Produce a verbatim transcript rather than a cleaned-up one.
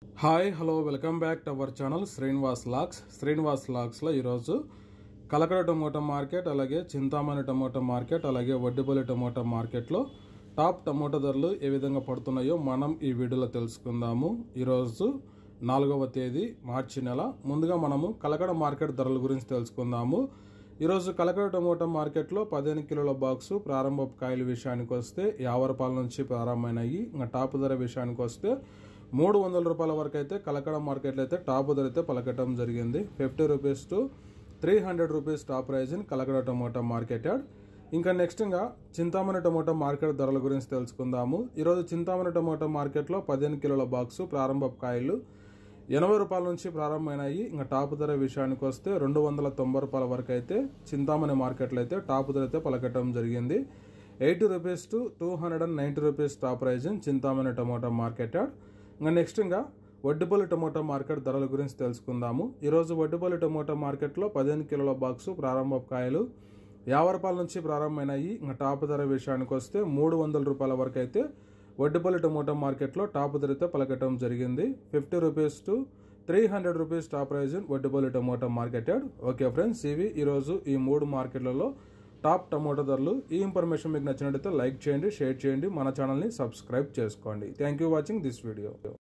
Hi hello welcome back to our channel Srinivas లాక్స్ శ్రీనివాస్ లాక్స్లో ఈరోజు కలకడ టమోటా మార్కెట్, అలాగే చింతామణి టమోటా మార్కెట్, అలాగే వడ్డిపల్లి టమోటా మార్కెట్లో టాప్ టమోటా ధరలు ఏ విధంగా పడుతున్నాయో మనం ఈ వీడియోలో తెలుసుకుందాము. ఈరోజు నాలుగవ తేదీ మార్చి నెల. ముందుగా మనము కలకడ మార్కెట్ ధరల గురించి తెలుసుకుందాము. ఈరోజు కలకడ టమోటా మార్కెట్లో పదిహేను కిలోల బాక్సు ప్రారంభ కాయల విషయానికి వస్తే యాభై రూపాయల నుంచి ప్రారంభమైనాయి. ఇంకా టాప్ ధర విషయానికి వస్తే మూడు వందల రూపాయల వరకు అయితే కలకడ మార్కెట్లో అయితే టాప్ ధర అయితే పలకటం జరిగింది. Fifty rupees to three hundred rupees top price in Kalakada tomato market yard. ఇంకా నెక్స్ట్ ఇంకా చింతామణి టమోటా మార్కెట్ ధరల గురించి తెలుసుకుందాము. ఈరోజు చింతామణి టమోటా మార్కెట్లో పదిహేను కిలోల బాక్సు ప్రారంభ కాయలు ఎనభై రూపాయల నుంచి ప్రారంభమైనాయి. ఇంకా టాప్ ధర విషయానికి వస్తే రెండు వందల తొంభై రూపాయల వరకు అయితే చింతామణి మార్కెట్లో అయితే టాప్ ధర అయితే పలకటం జరిగింది. Eighty rupees to two hundred and ninety rupees top price in Chintamani tomato market yard. ఇంకా నెక్స్ట్ ఇంకా వడ్డిపల్లి టమోటా మార్కెట్ ధరల గురించి తెలుసుకుందాము. ఈరోజు వడ్డిపల్లి టమోటా మార్కెట్లో పదిహేను కిలోల బాక్సు ప్రారంభ కాయలు యాభై రూపాయల నుంచి ప్రారంభమైనాయి. ఇంకా టాప్ ధర విషయానికి వస్తే మూడు వందల రూపాయల వరకు అయితే వడ్డిపల్లి టమోటా మార్కెట్లో టాప్ ధర అయితే పలకటం జరిగింది. Fifty rupees to three hundred rupees top price in Vaddipalli tomato market yard. Okay friends, ఇవి ఈరోజు ఈ మూడు మార్కెట్లలో టాప్ టమోటా ధరలు. ఈ ఇన్ఫర్మేషన్ మీకు నచ్చినట్లయితే లైక్ చేయండి, షేర్ చేయండి, మన ఛానల్ని సబ్స్క్రైబ్ చేసుకోండి. Thank you watching this video.